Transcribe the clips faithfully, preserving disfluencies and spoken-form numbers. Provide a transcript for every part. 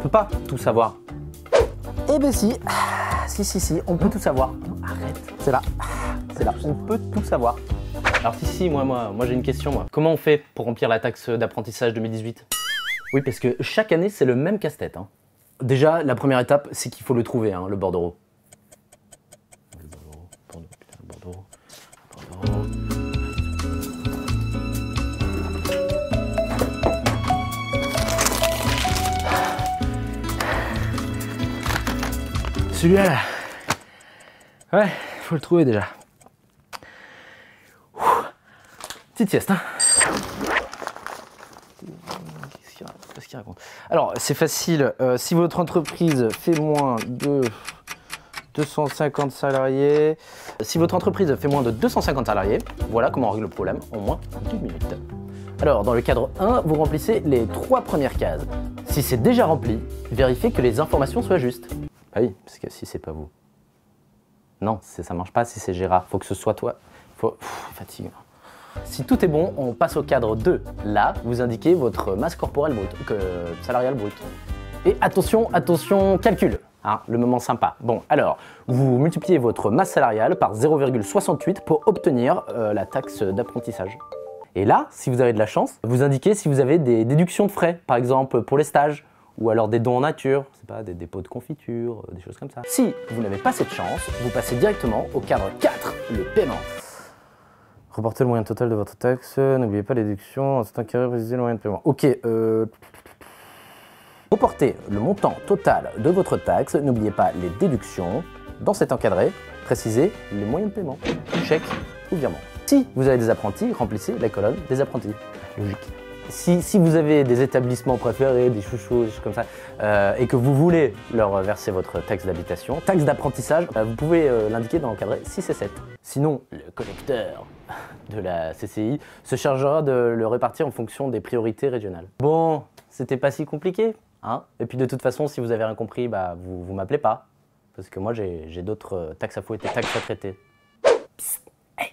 peut pas tout savoir. Eh ben si, si, si, si, on peut tout savoir. Arrête, c'est là, c'est là, on peut tout savoir. Alors si, si, moi, moi, moi j'ai une question, moi. Comment on fait pour remplir la taxe d'apprentissage deux mille dix-huit? Oui, parce que chaque année, c'est le même casse-tête. Hein. Déjà, la première étape, c'est qu'il faut le trouver, hein, le bordereau. Le bordereau, bordereau, putain, le bordereau, bordereau. Celui-là, là. Ouais, faut le trouver déjà. Ouh. Petite sieste, hein. Qu'est-ce qu'il raconte? Alors, c'est facile. Euh, si votre entreprise fait moins de deux cent cinquante salariés, si votre entreprise fait moins de deux cent cinquante salariés, voilà comment on règle le problème en moins d'une minute. Alors, dans le cadre un, vous remplissez les trois premières cases. Si c'est déjà rempli, vérifiez que les informations soient justes. Ah oui, parce que si c'est pas vous. Non, ça marche pas si c'est Gérard. Faut que ce soit toi. Faut... Pff, fatigue. Si tout est bon, on passe au cadre deux. Là, vous indiquez votre masse corporelle brute, euh, salariale brute. Et attention, attention, calcul. Hein, le moment sympa. Bon, alors, vous multipliez votre masse salariale par zéro virgule soixante-huit pour obtenir euh, la taxe d'apprentissage. Et là, si vous avez de la chance, vous indiquez si vous avez des déductions de frais, par exemple pour les stages, ou alors des dons en nature, c'est pas des dépôts de confiture, des choses comme ça. Si vous n'avez pas cette chance, vous passez directement au cadre quatre, le paiement. Reportez le moyen total de votre taxe, n'oubliez pas les déductions, c'est un carré, précisez le moyen de paiement. Ok, euh... reportez le montant total de votre taxe, n'oubliez pas les déductions. Dans cet encadré, précisez les moyens de paiement, chèque ou virement. Si vous avez des apprentis, remplissez la colonne des apprentis. Logique. Si, si vous avez des établissements préférés, des chouchous, des choses comme ça, euh, et que vous voulez leur verser votre taxe d'habitation, taxe d'apprentissage, euh, vous pouvez euh, l'indiquer dans l'encadré six et sept. Sinon, le collecteur de la C C I se chargera de le répartir en fonction des priorités régionales. Bon, c'était pas si compliqué, hein? Et puis de toute façon, si vous avez rien compris, bah, vous, vous m'appelez pas, parce que moi j'ai d'autres taxes à fouetter, taxes à traiter. Psst, hey.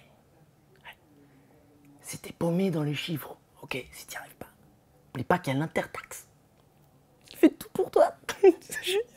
Si t'es paumé dans les chiffres, ok, si t'y arrives pas, n'oublie pas qu'il y a l'intertaxe. Il fait tout pour toi. C'est génial.